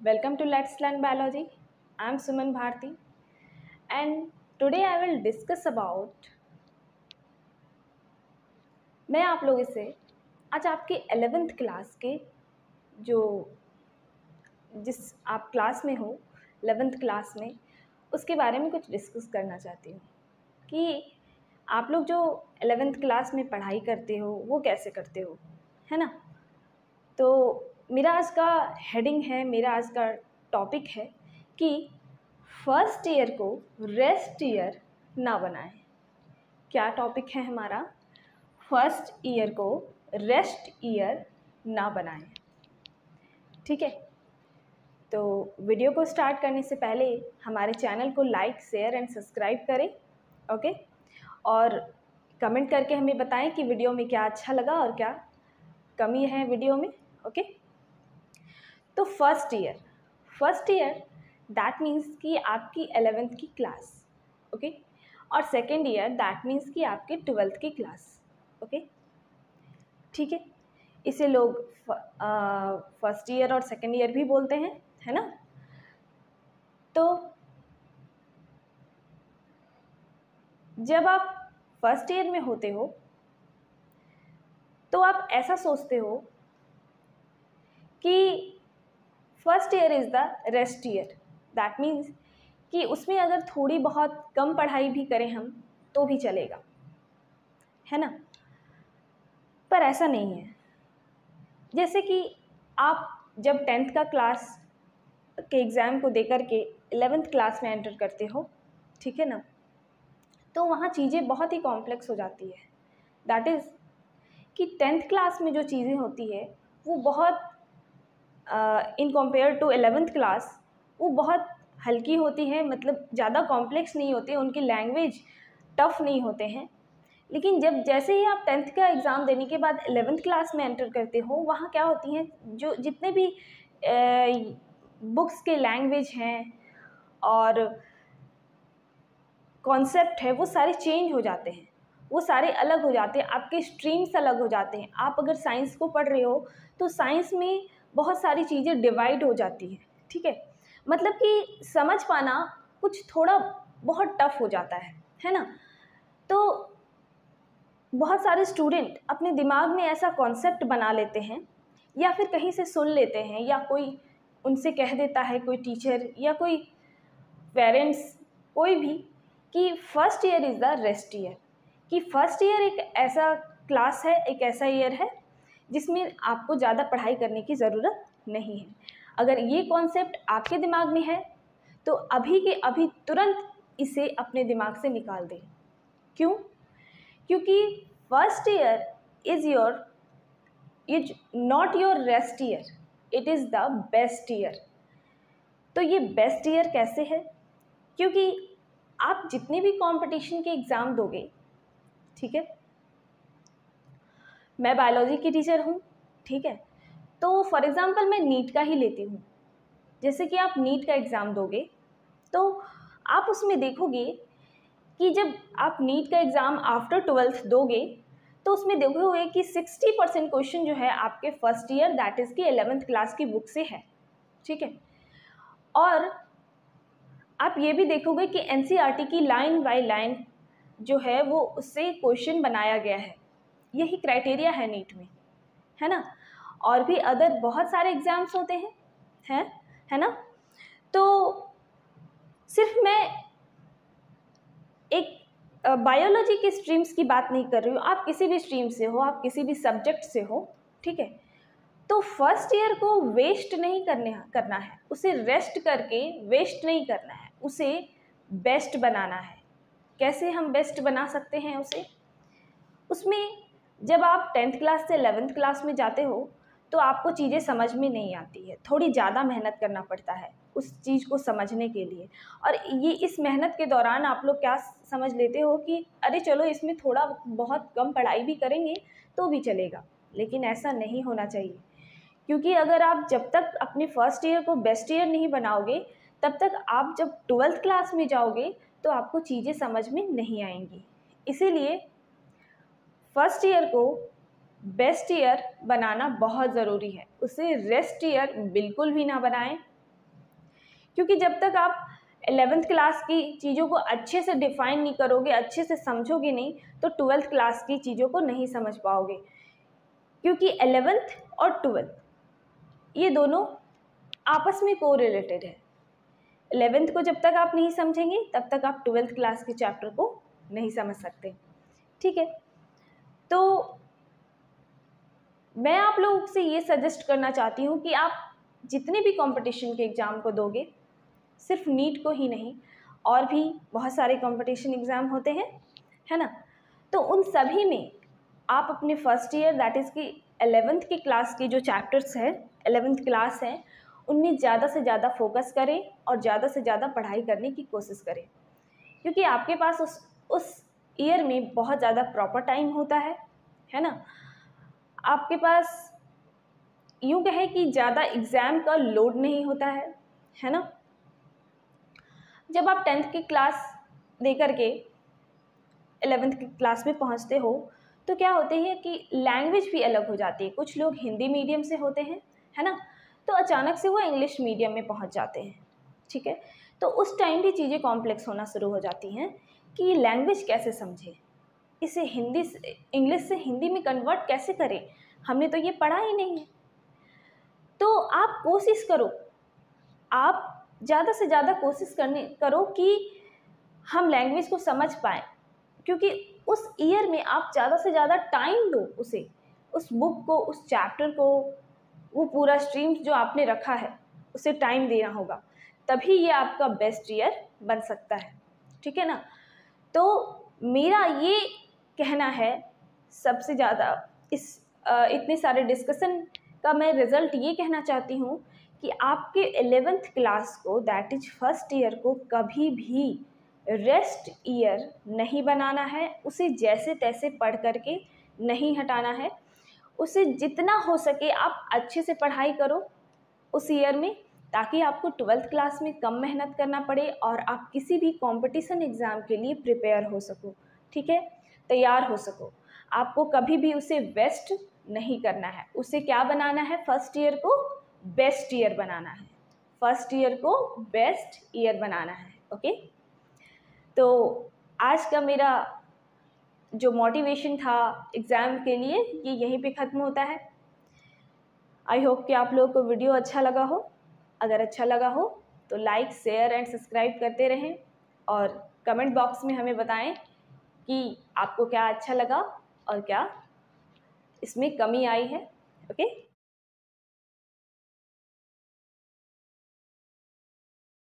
Welcome to Let's Learn Biology. I am Suman Bharti and today I will discuss about मैं आप लोगों से आज आपके 11th क्लास के जो जिस आप क्लास में हो 11th क्लास में उसके बारे में कुछ डिस्कस करना चाहती हूँ कि आप लोग जो 11th क्लास में पढ़ाई करते हो वो कैसे करते हो, है ना। तो मेरा आज का हेडिंग है, मेरा आज का टॉपिक है कि फर्स्ट ईयर को रेस्ट ईयर ना बनाएं। क्या टॉपिक है हमारा? फर्स्ट ईयर को रेस्ट ईयर ना बनाएं। ठीक है, तो वीडियो को स्टार्ट करने से पहले हमारे चैनल को लाइक, शेयर एंड सब्सक्राइब करें, ओके। और कमेंट करके हमें बताएं कि वीडियो में क्या अच्छा लगा और क्या कमी है वीडियो में, ओके। तो फर्स्ट ईयर दैट मीन्स कि आपकी 11th की क्लास, ओके। और सेकेंड ईयर दैट मीन्स कि आपके 12th की क्लास, ओके। ठीक है, इसे लोग फर्स्ट ईयर और सेकेंड ईयर भी बोलते हैं, है ना। तो जब आप फर्स्ट ईयर में होते हो तो आप ऐसा सोचते हो कि first year is the rest year. That means कि उसमें अगर थोड़ी बहुत कम पढ़ाई भी करें हम तो भी चलेगा, है ना। पर ऐसा नहीं है। जैसे कि आप जब 10th का क्लास के एग्ज़ाम को देकर के 11th क्लास में एंटर करते हो, ठीक है ना, तो वहाँ चीज़ें बहुत ही कॉम्प्लेक्स हो जाती है। दैट इज़ कि 10th क्लास में जो चीज़ें होती है वो बहुत in compare to 11th class वो बहुत हल्की होती है, मतलब ज़्यादा कॉम्प्लेक्स नहीं होती है, उनकी लैंग्वेज टफ़ नहीं होते हैं। लेकिन जब जैसे ही आप 10th का एग्ज़ाम देने के बाद 11th क्लास में एंटर करते हो, वहाँ क्या होती हैं, जो जितने भी बुक्स के लैंग्वेज हैं और कॉन्सेप्ट है वो सारे चेंज हो जाते हैं, वो सारे अलग हो जाते हैं, आपके स्ट्रीम्स अलग हो जाते हैं। आप अगर साइंस को पढ़ रहे हो तो साइंस में बहुत सारी चीज़ें डिवाइड हो जाती हैं, ठीक है। मतलब कि समझ पाना कुछ थोड़ा बहुत टफ हो जाता है ना। तो बहुत सारे स्टूडेंट अपने दिमाग में ऐसा कॉन्सेप्ट बना लेते हैं या फिर कहीं से सुन लेते हैं या कोई उनसे कह देता है, कोई टीचर या कोई पेरेंट्स, कोई भी, कि first year is the rest year, कि फर्स्ट ईयर एक ऐसा क्लास है, एक ऐसा ईयर है जिसमें आपको ज़्यादा पढ़ाई करने की ज़रूरत नहीं है। अगर ये कॉन्सेप्ट आपके दिमाग में है तो अभी के अभी तुरंत इसे अपने दिमाग से निकाल दें। क्यों? क्योंकि first year is not your rest year, it is the best year. तो ये बेस्ट ईयर कैसे है? क्योंकि आप जितने भी कंपटीशन के एग्ज़ाम दोगे, ठीक है, मैं बायोलॉजी की टीचर हूँ, ठीक है, तो फॉर एग्ज़ाम्पल मैं नीट का ही लेती हूँ। जैसे कि आप नीट का एग्ज़ाम दोगे तो आप उसमें देखोगे कि जब आप नीट का एग्ज़ाम आफ्टर 12th दोगे तो उसमें देखोगे कि 60% क्वेश्चन जो है आपके फर्स्ट ईयर दैट इज़ की 11th क्लास की बुक से है, ठीक है। और आप ये भी देखोगे कि एनसीईआरटी की लाइन बाय लाइन जो है वो उससे क्वेश्चन बनाया गया है। यही क्राइटेरिया है नीट में, है ना। और भी अदर बहुत सारे एग्ज़ाम्स होते हैं, है ना। तो सिर्फ मैं एक बायोलॉजी की स्ट्रीम्स की बात नहीं कर रही हूँ, आप किसी भी स्ट्रीम से हो, आप किसी भी सब्जेक्ट से हो, ठीक है। तो फर्स्ट ईयर को वेस्ट नहीं करना है, उसे रेस्ट करके वेस्ट नहीं करना है, उसे बेस्ट बनाना है। कैसे हम बेस्ट बना सकते हैं उसे? उसमें जब आप 10th क्लास से 11th क्लास में जाते हो तो आपको चीज़ें समझ में नहीं आती है, थोड़ी ज़्यादा मेहनत करना पड़ता है उस चीज़ को समझने के लिए। और ये इस मेहनत के दौरान आप लोग क्या समझ लेते हो कि अरे चलो इसमें थोड़ा बहुत कम पढ़ाई भी करेंगे तो भी चलेगा, लेकिन ऐसा नहीं होना चाहिए। क्योंकि अगर आप जब तक अपने फर्स्ट ईयर को बेस्ट ईयर नहीं बनाओगे तब तक आप जब 12th क्लास में जाओगे तो आपको चीज़ें समझ में नहीं आएंगी। इसीलिए फर्स्ट ईयर को बेस्ट ईयर बनाना बहुत ज़रूरी है, उसे रेस्ट ईयर बिल्कुल भी ना बनाएं, क्योंकि जब तक आप 11th क्लास की चीज़ों को अच्छे से डिफ़ाइन नहीं करोगे, अच्छे से समझोगे नहीं, तो 12th क्लास की चीज़ों को नहीं समझ पाओगे। क्योंकि 11th और 12th ये दोनों आपस में को रिलेटेड है। 11th को जब तक आप नहीं समझेंगे तब तक आप 12th क्लास के चैप्टर को नहीं समझ सकते। ठीक है, तो मैं आप लोगों से ये सजेस्ट करना चाहती हूँ कि आप जितने भी कंपटीशन के एग्ज़ाम को दोगे, सिर्फ नीट को ही नहीं, और भी बहुत सारे कंपटीशन एग्ज़ाम होते हैं, है ना, तो उन सभी में आप अपने फर्स्ट ईयर दैट इज़ कि 11th की क्लास के जो चैप्टर्स हैं, 11th क्लास है, उनमें ज़्यादा से ज़्यादा फोकस करें और ज़्यादा से ज़्यादा पढ़ाई करने की कोशिश करें। क्योंकि आपके पास उस ईयर में बहुत ज़्यादा प्रॉपर टाइम होता है ना। आपके पास यूँ कहे कि ज़्यादा एग्ज़ाम का लोड नहीं होता है ना। जब आप 10th की क्लास दे करके 11th की क्लास में पहुंचते हो तो क्या होते हैं कि लैंग्वेज भी अलग हो जाती है। कुछ लोग हिंदी मीडियम से होते हैं, है ना, तो अचानक से वो इंग्लिश मीडियम में पहुंच जाते हैं। ठीक है, तो उस टाइम भी चीज़ें कॉम्प्लेक्स होना शुरू हो जाती हैं कि लैंग्वेज कैसे समझें, इसे हिंदी से इंग्लिश से हिंदी में कन्वर्ट कैसे करें, हमने तो ये पढ़ा ही नहीं है। तो आप कोशिश करो, आप ज़्यादा से ज़्यादा कोशिश करो कि हम लैंग्वेज को समझ पाएँ, क्योंकि उस ईयर में आप ज़्यादा से ज़्यादा टाइम दो उस बुक को, उस चैप्टर को, वो पूरा स्ट्रीम जो आपने रखा है उसे टाइम देना होगा, तभी ये आपका बेस्ट ईयर बन सकता है। ठीक है ना, तो मेरा ये कहना है सबसे ज़्यादा इतने सारे डिस्कशन का मैं रिज़ल्ट ये कहना चाहती हूँ कि आपके 11th क्लास को दैट इज फर्स्ट ईयर को कभी भी रेस्ट ईयर नहीं बनाना है। उसे जैसे तैसे पढ़ करके नहीं हटाना है। उसे जितना हो सके आप अच्छे से पढ़ाई करो उस ईयर में, ताकि आपको 12th क्लास में कम मेहनत करना पड़े और आप किसी भी कंपटीशन एग्ज़ाम के लिए प्रिपेयर हो सको। ठीक है, तैयार हो सको। आपको कभी भी उसे वेस्ट नहीं करना है, उसे क्या बनाना है, फर्स्ट ईयर को बेस्ट ईयर बनाना है, फर्स्ट ईयर को बेस्ट ईयर बनाना है। ओके, तो आज का मेरा जो मोटिवेशन था एग्ज़ाम के लिए ये यहीं पे ख़त्म होता है। आई होप कि आप लोगों को वीडियो अच्छा लगा हो। अगर अच्छा लगा हो तो लाइक, शेयर एंड सब्सक्राइब करते रहें और कमेंट बॉक्स में हमें बताएं कि आपको क्या अच्छा लगा और क्या इसमें कमी आई है। ओके।